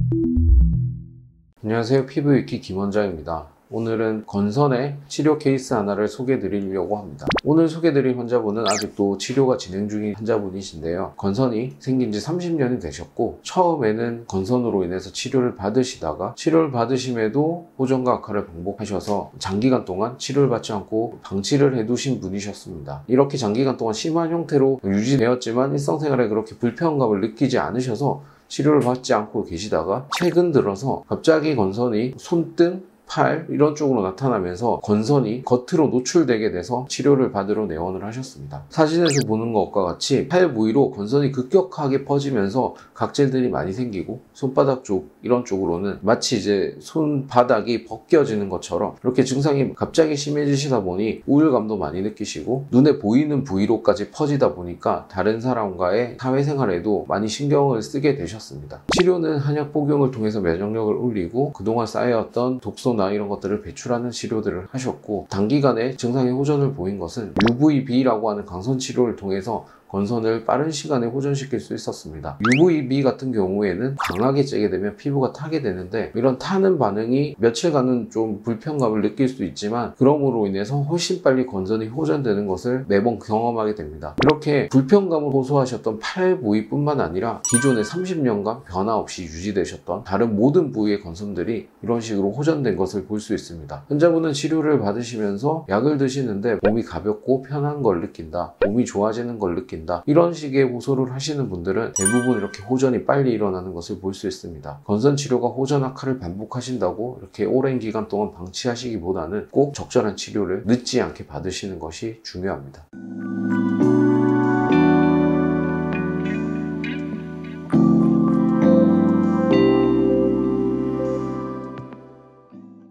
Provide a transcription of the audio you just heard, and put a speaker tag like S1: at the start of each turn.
S1: 안녕하세요. 피부위키 김원장입니다. 오늘은 건선의 치료 케이스 하나를 소개해 드리려고 합니다. 오늘 소개해 드릴 환자분은 아직도 치료가 진행 중인 환자분이신데요. 건선이 생긴 지 30년이 되셨고, 처음에는 건선으로 인해서 치료를 받으시다가 치료를 받으심에도 호전과 악화를 반복하셔서 장기간 동안 치료를 받지 않고 방치를 해 두신 분이셨습니다. 이렇게 장기간 동안 심한 형태로 유지되었지만 일상생활에 그렇게 불편감을 느끼지 않으셔서 치료를 받지 않고 계시다가 최근 들어서 갑자기 건선이 손등, 팔 이런 쪽으로 나타나면서 건선이 겉으로 노출되게 돼서 치료를 받으러 내원을 하셨습니다. 사진에서 보는 것과 같이 팔 부위로 건선이 급격하게 퍼지면서 각질들이 많이 생기고, 손바닥 쪽 이런 쪽으로는 마치 이제 손바닥이 벗겨지는 것처럼 이렇게 증상이 갑자기 심해지시다 보니 우울감도 많이 느끼시고, 눈에 보이는 부위로까지 퍼지다 보니까 다른 사람과의 사회생활에도 많이 신경을 쓰게 되셨습니다. 치료는 한약 복용을 통해서 면역력을 올리고 그동안 쌓여왔던 독소 나 이런 것들을 배출하는 치료들을 하셨고, 단기간에 증상의 호전을 보인 것은 UVB라고 하는 강선 치료를 통해서 건선을 빠른 시간에 호전시킬 수 있었습니다. UVB 같은 경우에는 강하게 쬐게 되면 피부가 타게 되는데, 이런 타는 반응이 며칠간은 좀 불편감을 느낄 수도 있지만 그럼으로 인해서 훨씬 빨리 건선이 호전되는 것을 매번 경험하게 됩니다. 이렇게 불편감을 호소하셨던 팔 부위뿐만 아니라 기존의 30년간 변화 없이 유지되셨던 다른 모든 부위의 건선들이 이런 식으로 호전된 것을 볼 수 있습니다. 환자분은 치료를 받으시면서 약을 드시는데 몸이 가볍고 편한 걸 느낀다, 몸이 좋아지는 걸 느낀다, 이런 식의 호소를 하시는 분들은 대부분 이렇게 호전이 빨리 일어나는 것을 볼 수 있습니다. 건선 치료가 호전 악화를 반복하신다고 이렇게 오랜 기간 동안 방치하시기보다는 꼭 적절한 치료를 늦지 않게 받으시는 것이 중요합니다.